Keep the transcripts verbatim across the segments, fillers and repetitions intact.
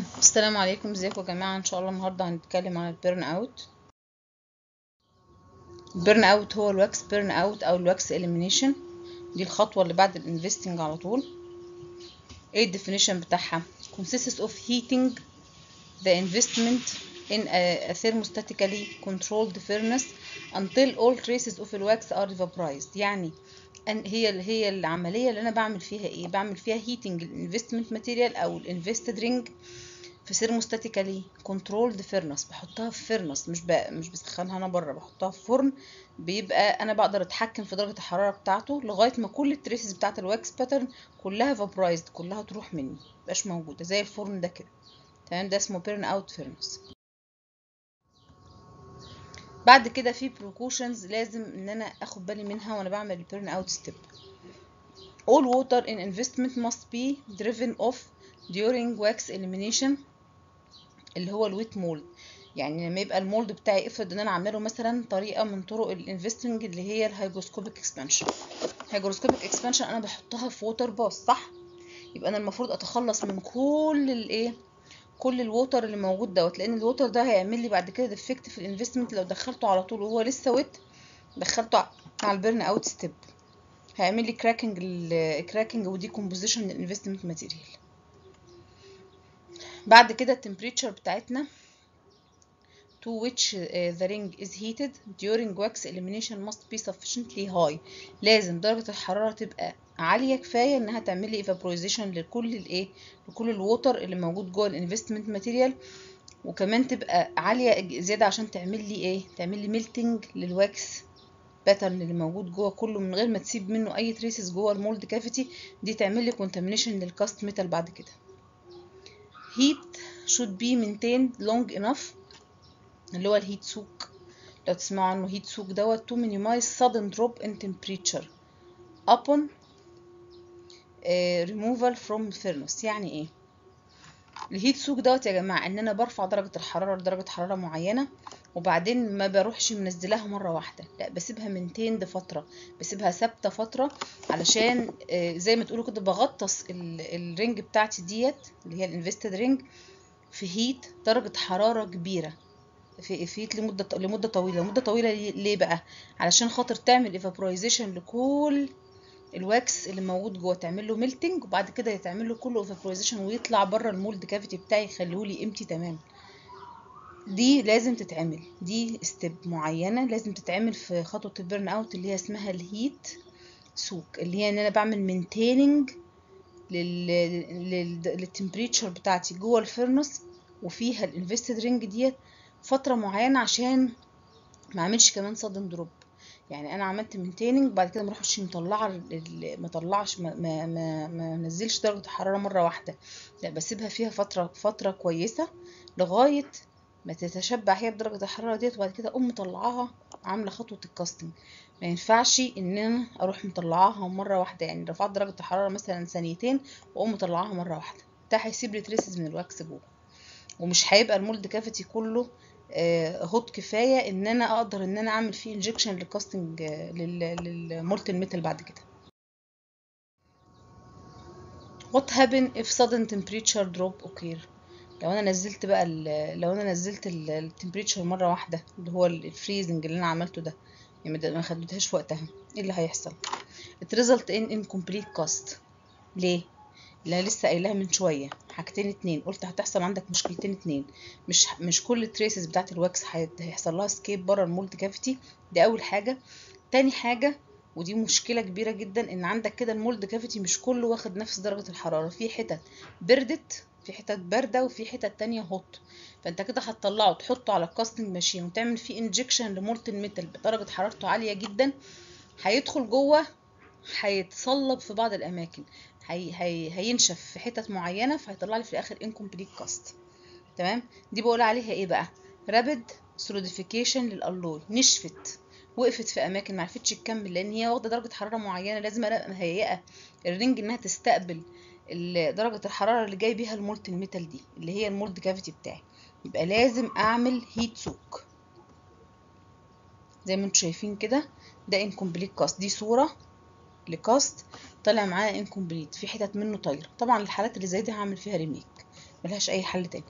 السلام عليكم، ازيكم يا جماعه؟ ان شاء الله النهارده هنتكلم عن البيرن اوت. البيرن اوت هو الواكس بيرن اوت او الواكس اليمينيشن. دي الخطوه اللي بعد الانفستنج على طول. ايه الديفينيشن بتاعها؟ consists of heating the investment in a thermostatically controlled furnace until all traces of the wax are vaporized. يعني أن هي هي العمليه اللي انا بعمل فيها ايه؟ بعمل فيها heating الانفستمنت ماتيريال او الانفستد رينج في ثيرموستاتيكالي كنترولد فيرنس. بحطها في فيرنس، مش بقى مش بسخنها انا بره، بحطها في فرن بيبقى انا بقدر اتحكم في درجه الحراره بتاعته لغايه ما كل التريسز بتاعه الواكس باترن كلها فابرايزد، كلها تروح مني، مبقاش موجوده زي الفرن ده كده. تمام، ده اسمه بيرن اوت فيرنس. بعد كده في precautions لازم ان انا اخد بالي منها وانا بعمل البيرن اوت ستيب. all water in investment must be driven off during wax elimination، اللي هو الويت مولد. يعني لما يبقى المولد بتاعي، افرض ان انا عامله له مثلا طريقه من طرق الانفستنج اللي هي الهيجروسكوبيك اكسبانشن. الهيجروسكوبيك اكسبانشن انا بحطها في ووتر باث، صح؟ يبقى انا المفروض اتخلص من كل الايه كل الووتر اللي موجود دوت، لان الووتر ده هيعمل لي بعد كده ديفكت في الانفستمنت. لو دخلته على طول وهو لسه ويت، دخلته على البيرن اوت ستيب، هيعمل لي كراكنج كراكنج ودي كومبوزيشن للانفستمنت ماتيريال. بعد كده التمبريتشر بتاعتنا to which uh, the ring is heated during wax elimination must be sufficiently high. لازم درجة الحرارة تبقى عالية كفاية انها تعمل لي evaporization لكل الايه لكل الووتر اللي موجود جوه الانفستمنت ماتيريال، وكمان تبقى عالية زيادة عشان تعمل لي ايه تعمل لي ميلتنج للواكس باترن اللي موجود جوه كله من غير ما تسيب منه اي تريسز جوه المولد كافيتي. دي تعمل لي contamination للكاست ميتال بعد كده. heat should be maintained long enough، اللي هو الهيت سوك، لو تسمعوا عنه هيت سوك دوت to minimize sudden drop in temperature upon uh, removal from furnace. يعني ايه الهيت سوك دوت يا جماعه؟ ان انا برفع درجه الحراره لدرجه حراره معينه، وبعدين ما بروحش منزلاها مره واحده، لا بسيبها منتين فتره، بسيبها ثابته فتره، علشان uh, زي ما تقولوا كده بغطس الرينج بتاعتي ديت اللي هي الانفستد رينج في هيت درجه حراره كبيره، في فيت لمده لمده طويله. مده طويله ليه بقى؟ علشان خاطر تعمل ايفابورايزيشن لكل الواكس اللي موجود جوه، تعمل له ميلتنج، وبعد كده يتعمل له كله ايفابورايزيشن ويطلع بره المولد كافيتي بتاعي، يخليه لي امتي تمام. دي لازم تتعمل، دي ستيب معينه لازم تتعمل في خطوه البيرن اوت اللي هي اسمها الهيت سوك، اللي هي ان انا بعمل مينتيننج للتمبريتشر بتاعتي جوه الفرنس وفيها الانفستد رينج ديت فتره معينه، عشان ما اعملش كمان صدن دروب. يعني انا عملت مينتيننج بعد كده ما اروحش مطلعه، ما طلعش ما ما ما, ما نزلش درجه الحراره مره واحده، لا بسيبها فيها فتره فتره كويسه لغايه ما تتشبع هي بدرجه الحراره ديت، وبعد كده اقوم مطلعاها عامله خطوه الكاستنج. ما ينفعش ان انا اروح مطلعاها مره واحده، يعني رفعت درجه الحراره مثلا ثانيتين واقوم مطلعاها مره واحده، ده هيسيب لي تريسز من الواكس جوه، ومش هيبقى المولد كافيتي كله هوت كفايه ان انا اقدر ان انا اعمل فيه انجكشن للكاستنج للمولتن ميتال بعد كده. what happen if sudden temperature drop occur؟ لو انا نزلت بقى لو انا نزلت التمبريتشر مره واحده، اللي هو الفريزنج اللي انا عملته ده، يعني ما خدتهاش وقتها، ايه اللي هيحصل؟ it result in incomplete cast. ليه؟ اللي انا لسه قايلها من شويه، حاجتين اتنين، قلت هتحصل عندك مشكلتين اتنين. مش مش كل التريسز بتاعت الواكس هيحصل لها سكيب بره المولد كافيتي، دي اول حاجه. تاني حاجه، ودي مشكله كبيره جدا، ان عندك كده المولد كافيتي مش كله واخد نفس درجه الحراره، في حتت بردت، في حتت بارده، وفي حتت تانية هوت. فانت كده هتطلعه تحطه على الكاستنج ماشين وتعمل فيه انجكشن لمولتن ميتال بدرجه حرارته عاليه جدا، هيدخل جوه، هيتصلب في بعض الاماكن، هي هي هينشف في حتت معينه، فهيطلع لي في الاخر incomplete كاست. تمام، دي بقول عليها ايه بقى؟ رابيد سوليديفيكيشن للالوي، نشفت، وقفت في اماكن ما عرفتش تكمل، لان هي واخده درجه حراره معينه، لازم ابقى مهيئه الرينج انها تستقبل درجه الحراره اللي جاي بيها المولتن ميتال دي اللي هي المولد كافيتي بتاعي. يبقى لازم اعمل هيت سوك زي ما انتم شايفين كده، ده incomplete كاست. دي صوره لكاست طلع معايا انكمبليت، في حتت منه طايره. طبعا الحالات اللي زي دي هعمل فيها ريميك، ملهاش اي حل تاني.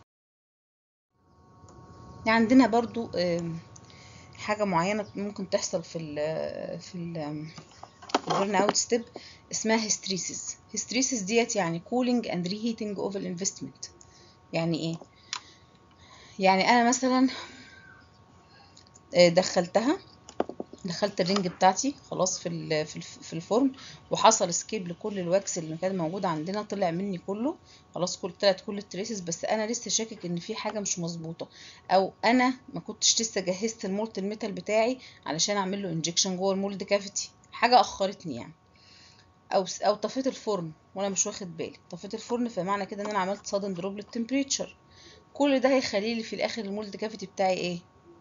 يعني عندنا برضو حاجة معينة ممكن تحصل في ال في ال البرن اوت ستيب اسمها هيستريسيس. هيستريسيس ديت يعني cooling and reheating of the investment. يعني ايه؟ يعني انا مثلا دخلتها دخلت الرينج بتاعتي خلاص في ال في في الفرن، وحصل سكيب لكل الواكس اللي كان موجود عندنا، طلع مني كله خلاص، كل طلعت كل التريسز، بس انا لسه شاكك ان في حاجه مش مظبوطه، او انا ما كنتش لسه جهزت المولت الميتال بتاعي علشان اعمل له انجكشن جوه المولد كافيتي، حاجه اخرتني يعني، او او طفيت الفرن وانا مش واخد بالي، طفيت الفرن، فمعنى كده ان انا عملت sudden drop للتمبريتشر. كل ده هيخلي لي في الاخر المولد كافيتي بتاعي ايه؟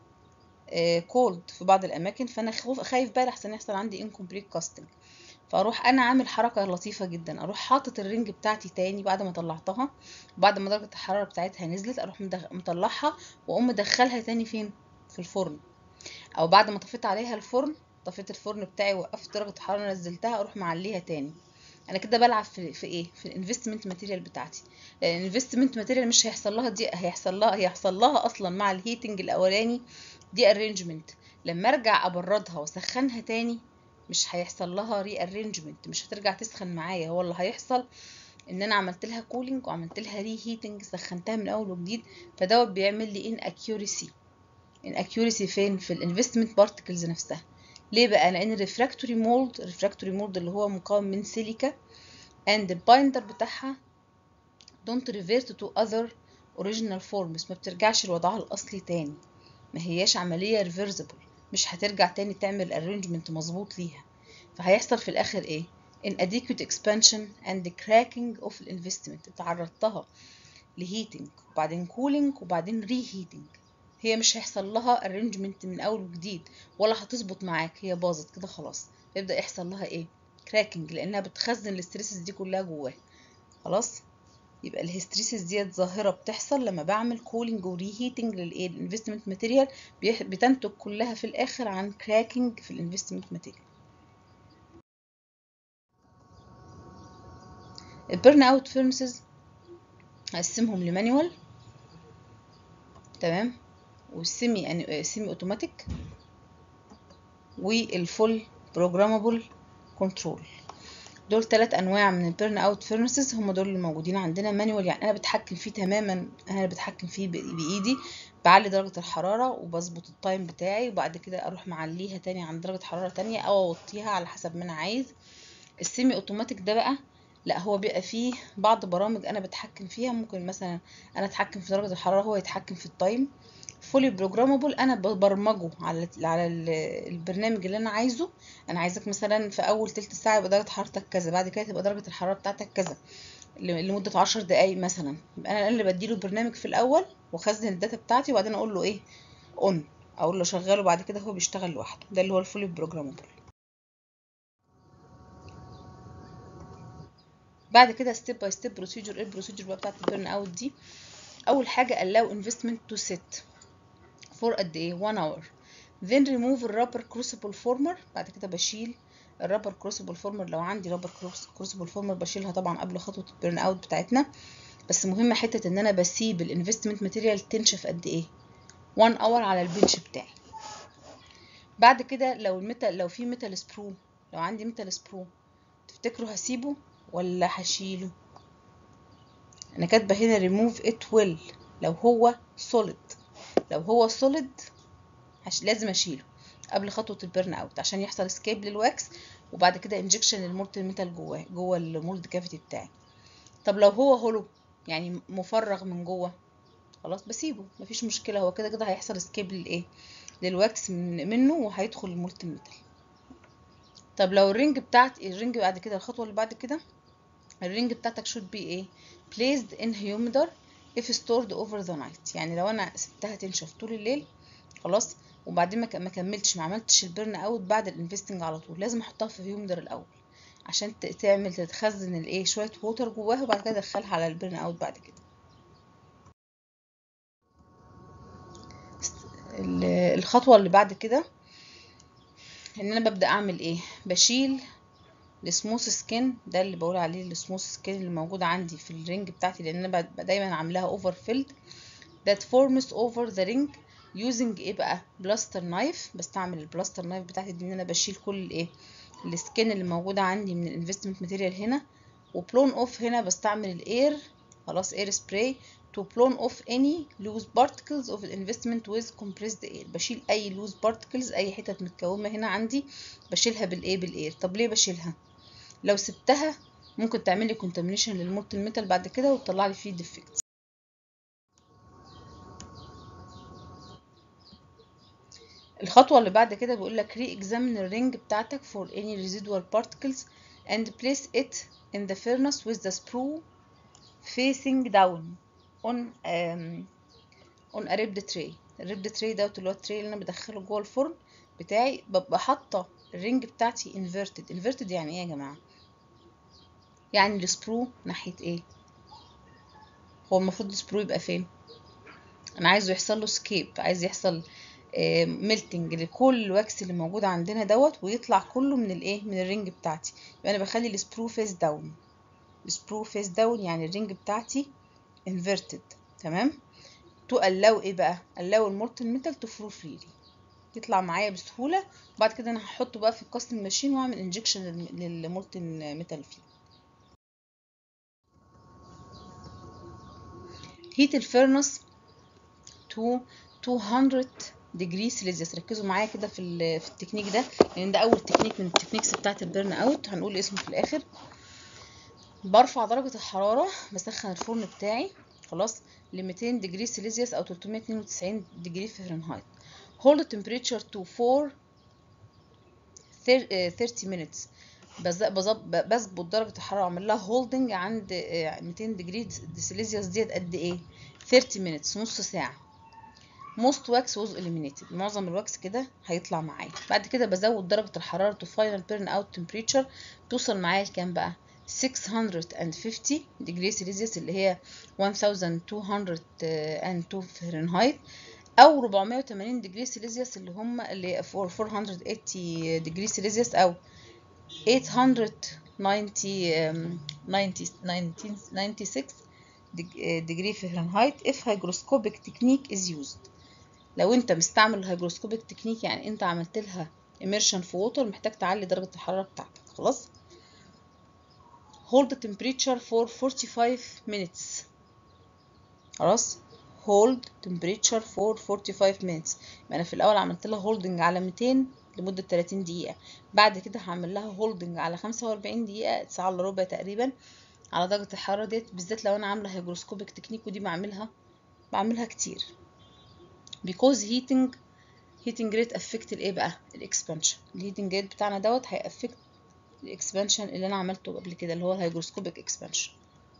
كولد في بعض الاماكن، فانا خايف بقى لحسن يحصل عندي انكمبليت كاستنج. فاروح انا عامل حركه لطيفه جدا، اروح حاطط الرنج بتاعتي تاني بعد ما طلعتها، بعد ما درجه الحراره بتاعتها نزلت، اروح مطلعها واقوم مدخلها تاني فين؟ في الفرن. او بعد ما طفيت عليها الفرن، طفيت الفرن بتاعي وقفت درجه الحراره نزلتها، اروح معليها تاني. انا كده بلعب في, في ايه؟ في الانفستمنت ماتيريال بتاعتي، لان الانفستمنت ماتيريال مش هيحصل لها دي، هيحصل لها هيحصل لها اصلا مع الهيتنج الاولاني دي ارينجمنت. لما ارجع ابردها واسخنها تاني مش هيحصل لها ري ارينجمنت، مش هترجع تسخن معايا، هو اللي هيحصل ان انا عملت لها كولينج وعملت لها ري هيتنج، سخنتها من اول وجديد، فدوت بيعمل لي ان اكيوريسي. ان اكيوريسي فين؟ في الانفستمنت بارتكلز نفسها. ليه بقى؟ لان الريفراكتوري مولد الريفراكتوري مولد اللي هو مكون من سيليكا and البايندر بتاعها don't revert to other original forms، ما بترجعش لوضعها الاصلي تاني، ما هياش عملية reversible، مش هترجع تاني تعمل arrangement مظبوط ليها، فهيحصل في الاخر ايه؟ inadequate expansion and cracking of investment. تعرضتها لهيتنج وبعدين كولينج وبعدين ري هيتنج، هي مش هيحصل لها arrangement من اول وجديد ولا هتظبط معاك، هي باظت كده خلاص، يبدأ يحصل لها ايه؟ كراكنج، لانها بتخزن الاستريسز دي كلها جواها خلاص. يبقى الهستريسيس ديت ظاهرة بتحصل لما بعمل كولينج وري هيتنج للايه؟ الانفستمنت ماتيريال، بتنتج كلها في الاخر عن كراكنج في الانفستمنت ماتيريال. البيرن اوت فيرنسز هقسمهم لمانيوال، تمام، والسيمي يعني سيمي اوتوماتيك، والفول بروجرامابل كنترول. دول ثلاث انواع من البيرن اوت فيرنسز، هم دول اللي موجودين عندنا. مانيوال يعني انا بتحكم فيه تماما، انا اللي بتحكم فيه بايدي، بعلي درجه الحراره وبظبط التايم بتاعي، وبعد كده اروح معليها تاني عند درجه حراره تانية او اوطيها على حسب ما انا عايز. السيمي اوتوماتيك ده بقى لا، هو بيبقى فيه بعض برامج انا بتحكم فيها، ممكن مثلا انا اتحكم في درجه الحراره، هو يتحكم في التايم. فولي بروجرامابل انا ببرمجه على على البرنامج اللي انا عايزه، انا عايزك مثلا في اول تلت ساعه يبقى درجه حرارتك كذا، بعد كده تبقى درجه الحراره بتاعتك كذا لمده عشر دقايق مثلا، يبقى انا اللي بديله البرنامج في الاول واخزن الداتا بتاعتي، وبعدين اقول له ايه؟ اون، اقول له شغله، بعد كده هو بيشتغل لوحده. ده اللي هو الفولي بروجرامابل. بعد كده ستيب باي ستيب بروسيجر. ايه البروسيجر بقى بتاعت البيرن اوت دي؟ اول حاجه allow investment to set for قد ايه؟ one hour. then remove الرابر كروسيبل فورمر. بعد كده بشيل الرابر كروسيبل فورمر، لو عندي رابر كروسيبل فورمر بشيلها طبعا قبل خطوه البيرن اوت بتاعتنا، بس مهم حته ان انا بسيب الانفستمنت ماتيريال تنشف قد ايه؟ one hour على البنش بتاعي. بعد كده لو الميتال، لو في ميتال سبرو، لو عندي ميتال سبرو، تفتكروا هسيبه ولا هشيله؟ انا كاتبه هنا remove it will لو هو solid، لو هو solid هش... لازم اشيله قبل خطوه البيرن اوت عشان يحصل اسكيب للواكس، وبعد كده انجكشن للمولتن ميتال جواه جوه المولد كافيتي بتاعي. طب لو هو هولو يعني مفرغ من جوه، خلاص بسيبه مفيش مشكله، هو كده كده هيحصل اسكيب للايه؟ للواكس من منه وهيدخل المولتن ميتال. طب لو الرينج بتاعت الرينج بعد كده، الخطوه اللي بعد كده، الرينج بتاعتك should be ايه؟ placed in humidor if stored over the night. يعني لو انا سبتها تنشف طول الليل خلاص، وبعدين ما كملتش، ما عملتش البيرن اوت بعد الانفستنج على طول، لازم احطها في هيوميدر الاول عشان تعمل تتخزن الايه؟ شويه ووتر جواها، وبعد كده ادخلها على البيرن اوت بعد كده. الخطوه اللي بعد كده ان انا ببدا اعمل ايه؟ بشيل السموث سكين ده اللي بقول عليه السموث سكين اللي موجوده عندي في الرينج بتاعتي، لان انا ببقى دايما عاملاها اوفر فيلد that forms over the ring using ايه بقى بلاستر نايف. بستعمل البلاستر نايف بتاعتي دي ان انا بشيل كل الايه السكين اللي موجوده عندي من الانفستمنت ماتيريال هنا. وبلون اوف هنا بستعمل الاير، خلاص اير سبراي to blown off any loose particles of the investment with compressed air. بشيل اي loose particles، اي حتت متكومه هنا عندي بشيلها بالايه بالاير. طب ليه بشيلها؟ لو سبتها ممكن تعمل لي contamination للمولتن ميتال بعد كده وتطلع لي فيه defects. الخطوه اللي بعد كده بيقول لك re-examine الرينج بتاعتك for any residual particles and place it in the furnace with the sprue facing down on um, on a ribbed tray. الريبد تري دوت اللي هو التري اللي انا بدخله جوه الفرن بتاعي، ببقى حاطه الرينج بتاعتي انفيرتد. انفيرتد يعني ايه يا جماعه؟ يعني السبرو ناحيه ايه؟ هو المفروض السبرو يبقى فين؟ انا عايزه يحصل له سكيب، عايز يحصل ميلتنج لكل الواكس اللي موجود عندنا دوت ويطلع كله من الايه من الرينج بتاعتي. يبقى انا بخلي السبرو فيس داون. السبرو فيس داون يعني الرينج بتاعتي انفيرتد. تمام. تو allow ايه بقى؟ allow المولتن ميتال تو فلو فريلي، يطلع معايا بسهوله. وبعد كده انا هحطه بقى في الكاستنج ماشين واعمل انجكشن للمولتن ميتال فيه. هيت الفيرنس تو مئتين ديجري سيليزيوس. ركزوا معايا كده في في التكنيك ده، لان ده اول تكنيك من التكنيكس بتاعه البيرن اوت، هنقول اسمه في الاخر. برفع درجه الحراره، بسخن الفرن بتاعي خلاص ل مئتين ديجري سيليزيوس او ثلاثمية واتنين وتسعين ديجري فahrenheit. hold temperature to for thirty minutes. بظبط درجه الحراره، اعمل لها هولدنج عند مئتين ديجري سيليزيوس ديت قد ايه؟ thirty minutes، نص ساعه. most wax was eliminated. معظم الواكس كده هيطلع معايا. بعد كده بزود درجه الحراره to final burn out temperature، توصل معايا لكام بقى؟ ستمية وخمسين ديجري سيليزيوس اللي هي ألف ومئتين واتنين فahrenheit، او أربعمية وتمانين ديجري سيليزيوس اللي هم اللي أربعمية وتمانين ديجري سيليزيوس او تمنمية وستة degree Fahrenheit if hygroscopic technique is used. لو انت مستعمل الهيجروسكوبيك تكنيك يعني انت عملت لها immersion في ووتر، محتاج تعلي درجة الحرارة بتاعتك. خلاص. hold the temperature for forty-five minutes. خلاص hold temperature for forty-five minutes. يبقى انا في الاول عملت لها holding على مئتين لمدة تلاتين دقيقة، بعد كده هعمل لها holding على خمسة وأربعين دقيقة، ساعة الا ربع تقريبا، على درجة الحرارة ديت، بالذات لو انا عاملة هيجروسكوبيك تكنيك، ودي بعملها بعملها كتير. because heating heating rate affect الايه بقى؟ الاكسبانشن. الهيتنج ريت بتاعنا دوت هيأفكت الاكسبانشن اللي انا عملته قبل كده اللي هو الهيجروسكوبيك اكسبانشن.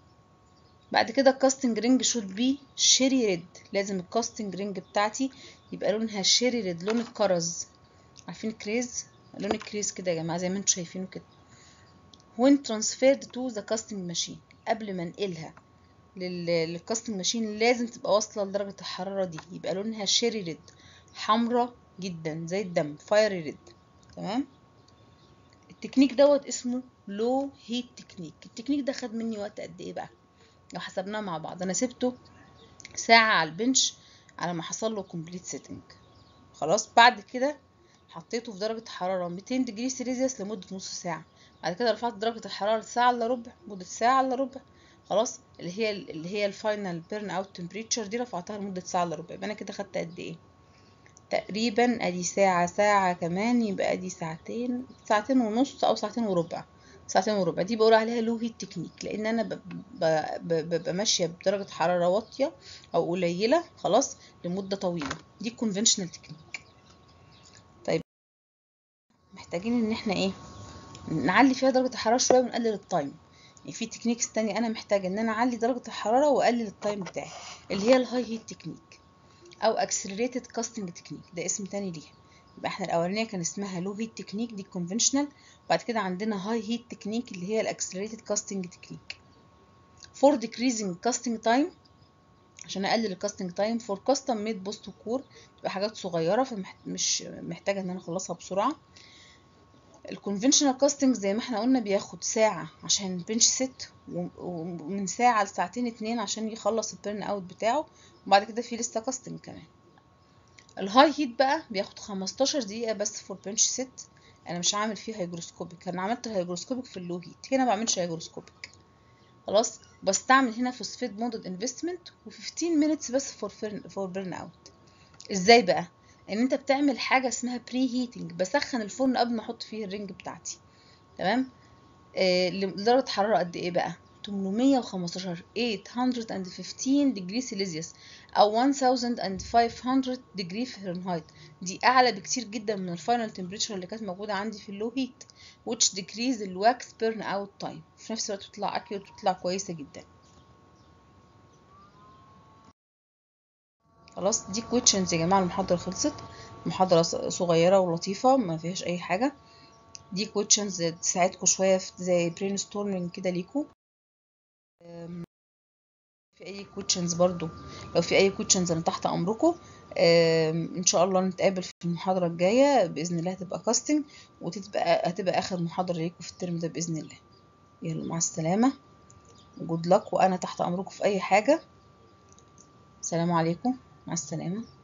بعد كده الكاستنج رينج شود بي شيري ريد. لازم الكاستنج رينج بتاعتي يبقى لونها شيري ريد، لون الكرز. عارفين الكريز؟ لون الكريز كده يا جماعه زي ما انتم شايفينه كده. when transferred to the casting machine، قبل ما انقلها للكاستنج ماشين لازم تبقى واصله لدرجه الحراره دي، يبقى لونها شيري ريد، حمرا جدا زي الدم، فايري ريد. تمام. التكنيك دوت اسمه لو هيت تكنيك. التكنيك ده خد مني وقت قد ايه بقى؟ لو حسبناه مع بعض انا سبته ساعه على البنش على ما حصل له كومبليت سيتنج. خلاص. بعد كده حطيته في درجه حراره مئتين ديجري سيليزيوس لمده نص ساعه. بعد كده رفعت درجه الحراره ساعه الا ربع، مده ساعه الا ربع. خلاص. اللي هي اللي هي الفاينل بيرن اوت تمبريتشر دي رفعتها لمده ساعه الا ربع. يبقى انا كده خدت قد ايه؟ تقريبا ادي ساعة، ساعة كمان يبقى ادي ساعتين، ساعتين ونص او ساعتين وربع. ساعتين وربع دي بقول عليها لو هيت تكنيك، لان انا ببقى ماشية بدرجة حرارة واطية او قليلة خلاص لمدة طويلة. دي كونفنشنال تكنيك. طيب محتاجين ان احنا ايه؟ نعلي فيها درجة الحرارة شوية ونقلل التايم. يعني في تكنيكس تانية انا محتاجة ان انا اعلي درجة الحرارة واقلل التايم بتاعي، اللي هي الهاي هيت تكنيك او accelerated casting technique، ده اسم تاني ليها. يبقى احنا الاولانيه كان اسمها low heat technique دي conventional، وبعد كده عندنا high heat technique اللي هي accelerated casting technique. for decreasing casting time، عشان اقلل الكاستنج تايم. for custom made post core، تبقى حاجات صغيره فمش محتاجه ان انا اخلصها بسرعه. الكونفنشنال كاستنج زي ما احنا قلنا بياخد ساعة عشان البنش ست، ومن ساعة لساعتين اتنين عشان يخلص البيرن اوت بتاعه، وبعد كده في لسه كاستنج كمان. الهاي هيت بقى بياخد خمستاشر دقيقة بس فور بنش ست. انا مش هعمل فيه هيجروسكوبيك، انا عملت الهيجروسكوبيك في اللو هيت، هنا ما بعملش هيجروسكوبيك خلاص. بستعمل هنا فوسفيد مودد انفستمنت و15 مينتس بس فور فور بيرن اوت. ازاي بقى؟ ان انت بتعمل حاجه اسمها بري هيتنج، بسخن الفرن قبل ما احط فيه الرنج بتاعتي، تمام؟ آه لدرجه حراره قد ايه بقى؟ تمنمية وخمستاشر تمنمية وخمستاشر ديجري سيليزيوس او ألف وخمسمية ديجري فahrenheit. دي اعلى بكتير جدا من الفاينل تمبريتشر اللي كانت موجوده عندي في اللو هيت، which decrease الواكس بيرن اوت تايم، في نفس الوقت بتطلع اكيوريت وتطلع كويسه جدا. خلاص دي كويشنز يا جماعه، المحاضره خلصت، محاضره صغيره ولطيفه ما فيهاش اي حاجه. دي كويشنز تساعدكم شويه في زي برين ستورمنج كده ليكم. في اي كويشنز برضو، لو في اي كويشنز انا تحت امركم. ان شاء الله نتقابل في المحاضره الجايه باذن الله، هتبقى كاستنج، وتبقى هتبقى اخر محاضره ليكم في الترم ده باذن الله. يلا مع السلامه، جود لك، وانا تحت امركم في اي حاجه. سلام عليكم، مع السلامه.